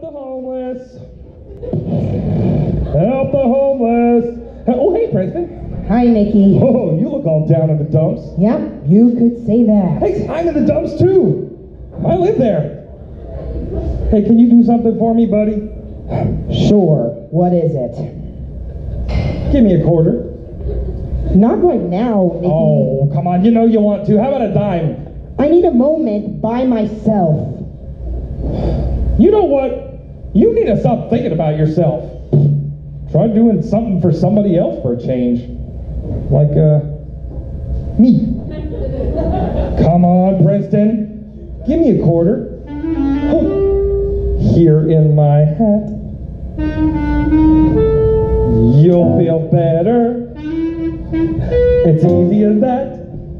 the homeless. Help the homeless. Oh, hey, Princeton. Hi, Nikki. Oh, you look all down in the dumps. Yep, you could say that. Hey, I'm in the dumps, too. I live there. Hey, can you do something for me, buddy? Sure. What is it? Give me a quarter. Not right now, Nikki. Oh, come on. You know you want to. How about a dime? I need a moment by myself. You know what? You need to stop thinking about yourself. Try doing something for somebody else for a change. Like, me. Come on, Princeton. Give me a quarter. Here in my hat. You'll feel better. It's easy as that.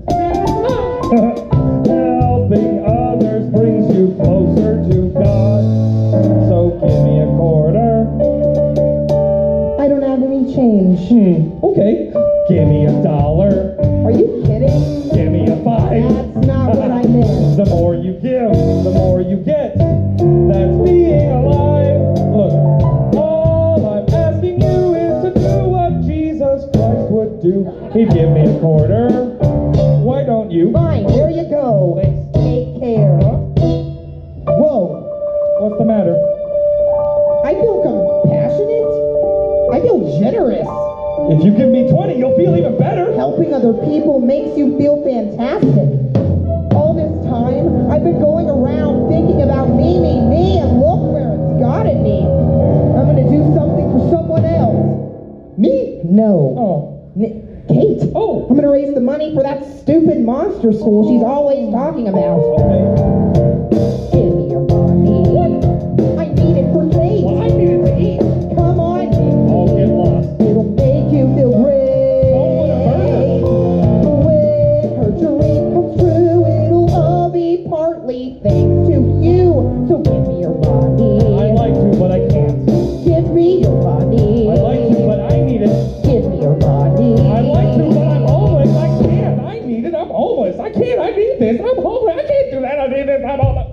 Helping others brings you closer to God. So give me a quarter. I don't have any change. Okay. Give me $1. Are you kidding? Give me a 5. That's not what I meant. The more you give, the more you get. That's being alive. Look, all I'm asking you is to do what Jesus Christ would do. He'd give me a quarter. Why don't you? Fine, there you go. Thanks. Take care. Whoa. What's the matter? I feel compassionate. I feel generous. If you give me 20, you'll feel even better. Helping other people makes you feel fantastic. All this time, I've been going around thinking about me, and look where it's gotten me. I'm going to do something for someone else. Me? No. Oh. Kate. Oh. I'm going to raise the money for that stupid monster school she's always talking about. Okay. Give me your money. What? I need it for Kate. Well, I need it to eat. Come on. I'll get lost. It'll make you feel great. Oh, what a burger. When her dream comes true, it'll all be partly thanks to you. So give me your money. I'd like to, but I can't. Give me your money. I'd like to, but I need it. Give me your money. I'd like to, but I'm homeless. I can't. I need it. I'm homeless. I can't. I need this. I'm homeless. I can't do that. I need this. I'm homeless.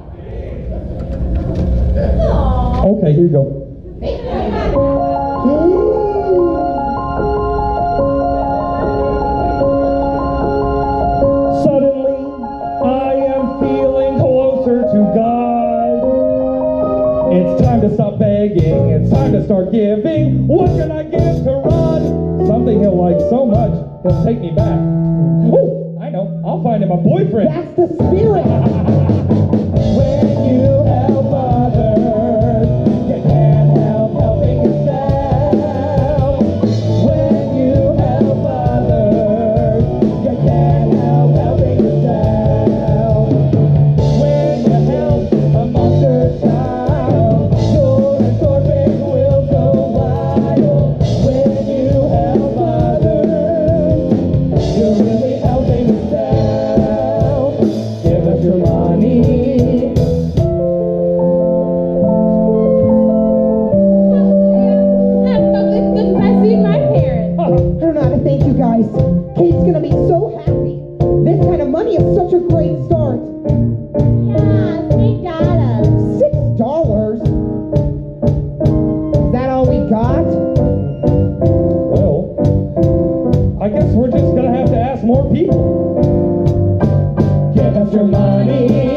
Okay, here you go. Suddenly, I am feeling closer to God. It's time to stop begging. It's time to start giving. What can I give to Rod? Something he'll like so much, he'll take me back. Oh, I know. I'll find him a boyfriend. That's the spirit. When you help others, you can't help helping yourself. When you help others, you can't help helping yourself. When you help a monster child, your endorphins will go wild. When you help others, you're really helping yourself. Give us your money. I don't know how to thank you guys. Kate's gonna be so happy. This kind of money is such a great start. $6. Is that all we got? Well, I guess we're just gonna have to ask more people. Give us your money.